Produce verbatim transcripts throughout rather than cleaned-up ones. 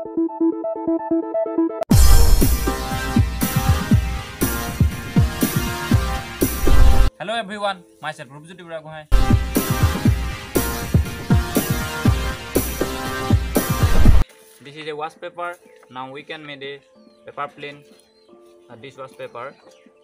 Hello everyone, myself Rupjyoti Buragohain. This is a wash paper. Now we can make a paper plane, a dishwash paper.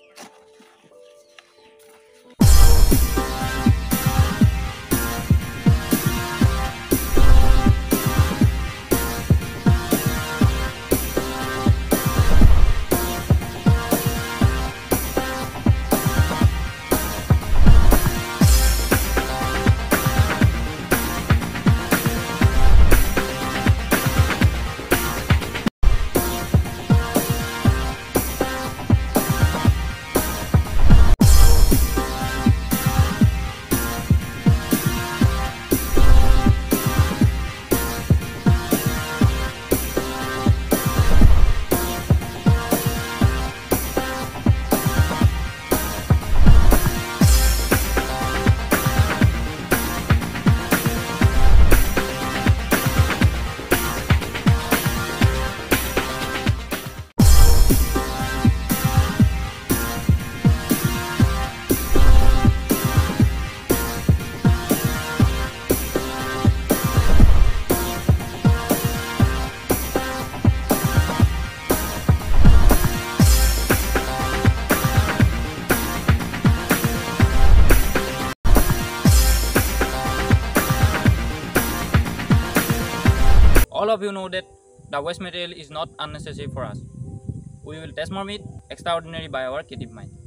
All of you know that the waste material is not unnecessary for us. We will transform it extraordinary by our creative mind.